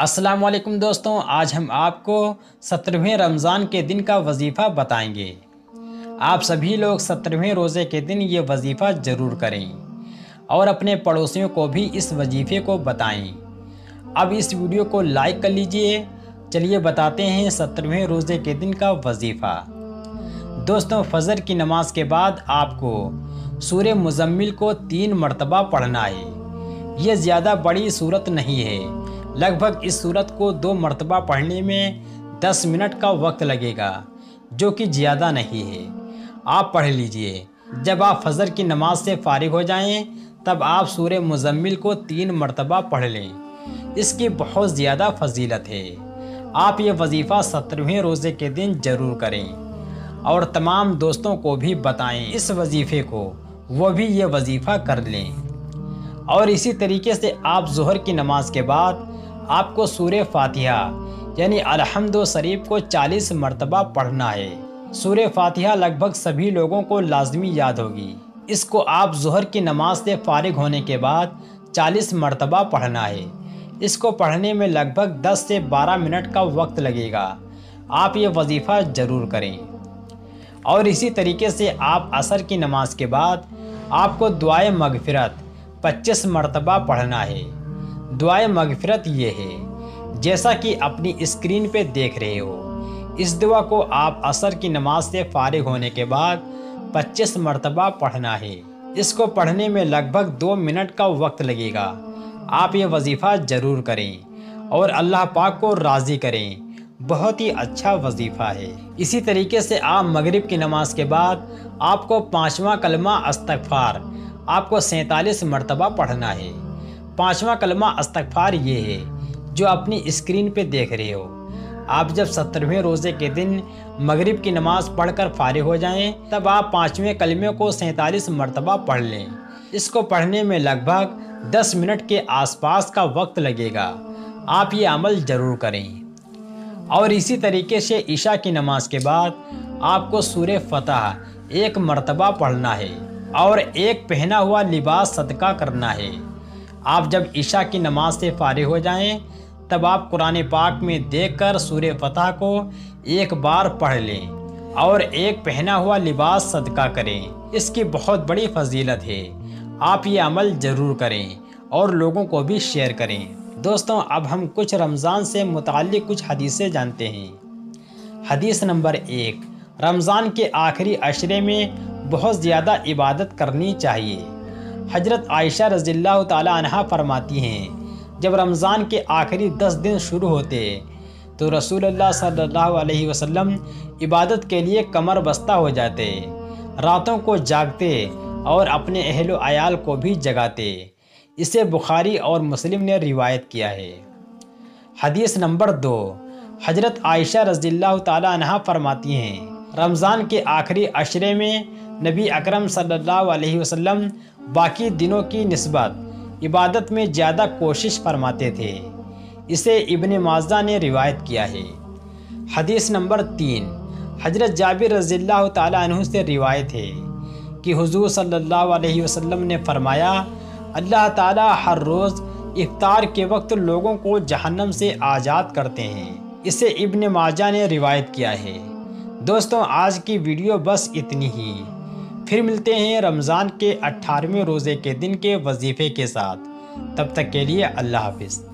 السلام علیکم دوستوں، آج ہم آپ کو 17ویں رمضان کے دن کا وظیفہ بتائیں گے۔ آپ سبھی لوگ 17ویں روزے کے دن یہ وظیفہ ضرور کریں اور اپنے پڑوسیوں کو بھی اس وظیفے کو بتائیں۔ اب اس ویڈیو کو لائک کر لیجئے۔ چلیے بتاتے ہیں 17ویں روزے کے دن کا وظیفہ۔ دوستوں، فجر کی نماز کے بعد آپ کو سورہ مزمل کو 3 مرتبہ پڑھنا ہے۔ یہ زیادہ بڑی سورت نہیں ہے، لگ بھگ اس سورت کو 2 مرتبہ پڑھنے میں 10 منٹ کا وقت لگے گا، جو کہ زیادہ نہیں ہے۔ آپ پڑھ لیجئے۔ جب آپ فجر کی نماز سے فارغ ہو جائیں تب آپ سورہ مزمل کو 3 مرتبہ پڑھ لیں۔ اس کی بہت زیادہ فضیلت ہے۔ آپ یہ وظیفہ 17ویں روزے کے دن ضرور کریں اور تمام دوستوں کو بھی بتائیں اس وظیفے کو، وہ بھی یہ وظیفہ کر لیں۔ اور اسی طریقے سے آپ ظہر کی نماز کے بعد آپ کو سورہ فاتحہ یعنی الحمد شریف کو 40 مرتبہ پڑھنا ہے۔ سورہ فاتحہ لگ بھگ سبھی لوگوں کو لازمی یاد ہوگی۔ اس کو آپ ظہر کی نماز سے فارغ ہونے کے بعد 40 مرتبہ پڑھنا ہے۔ اس کو پڑھنے میں لگ بھگ 10 سے 12 منٹ کا وقت لگے گا۔ آپ یہ وظیفہ ضرور کریں۔ اور اسی طریقے سے آپ عصر کی نماز کے بعد آپ کو دعائے مغفرت 25 مرتبہ پڑھنا ہے۔ دعائے مغفرت یہ ہے جیسا کہ اپنی اسکرین پہ دیکھ رہے ہو۔ اس دعا کو آپ عصر کی نماز سے فارغ ہونے کے بعد 25 مرتبہ پڑھنا ہے۔ اس کو پڑھنے میں لگ بھگ 2 منٹ کا وقت لگے گا۔ آپ یہ وظیفہ ضرور کریں اور اللہ پاک کو راضی کریں۔ بہت ہی اچھا وظیفہ ہے۔ اسی طریقے سے آپ مغرب کی نماز کے بعد آپ کو 5واں کلمہ استغفار آپ کو 47 مرتبہ پڑھنا ہے۔ 5واں کلمہ استغفار یہ ہے جو اپنی اسکرین پہ دیکھ رہے ہو۔ آپ جب 17ویں روزے کے دن مغرب کی نماز پڑھ کر فارغ ہو جائیں تب آپ 5ویں کلمے کو 47 مرتبہ پڑھ لیں۔ اس کو پڑھنے میں لگ بھگ 10 منٹ کے آس پاس کا وقت لگے گا۔ آپ یہ عمل ضرور کریں۔ اور اسی طریقے سے عشاء کی نماز کے بعد آپ کو سورہ فتح 1 مرتبہ پڑھنا ہے اور ایک پہنا ہوا لباس صدقہ کرنا ہے۔ آپ جب عشاء کی نماز سے فارغ ہو جائیں تب آپ قرآن پاک میں دیکھ کر سورہ فتح کو 1 بار پڑھ لیں اور ایک پہنا ہوا لباس صدقہ کریں۔ اس کی بہت بڑی فضیلت ہے۔ آپ یہ عمل ضرور کریں اور لوگوں کو بھی شیئر کریں۔ دوستوں، اب ہم کچھ رمضان سے متعلق کچھ حدیثیں جانتے ہیں۔ حدیث نمبر 1، رمضان کے آخری عشرے میں بہت زیادہ عبادت کرنی چاہیے۔ حضرت عائشہ رضی اللہ تعالیٰ عنہا فرماتی ہیں، جب رمضان کے آخری 10 دن شروع ہوتے تو رسول اللہ صلی اللہ علیہ وسلم عبادت کے لیے کمر بستہ ہو جاتے، راتوں کو جاگتے اور اپنے اہل و عیال کو بھی جگاتے۔ اسے بخاری اور مسلم نے روایت کیا ہے۔ حدیث نمبر 2، حضرت عائشہ رضی اللہ تعالیٰ عنہا فرماتی ہیں، رمضان کے آخری عشرے میں نبی اکرم صلی اللہ علیہ وسلم باقی دنوں کی نسبت عبادت میں زیادہ کوشش فرماتے تھے۔ اسے ابن ماجہ نے روایت کیا ہے۔ حدیث نمبر 3، حضرت جابر رضی اللہ تعالیٰ عنہ سے روایت ہے کہ حضور صلی اللہ علیہ وسلم نے فرمایا، اللہ تعالیٰ ہر روز افطار کے وقت لوگوں کو جہنم سے آزاد کرتے ہیں۔ اسے ابن ماجہ نے روایت کیا ہے۔ دوستوں، آج کی ویڈیو بس اتنی ہی۔ پھر ملتے ہیں رمضان کے 18ویں روزے کے دن کے وظیفے کے ساتھ۔ تب تک کے لیے اللہ حافظ۔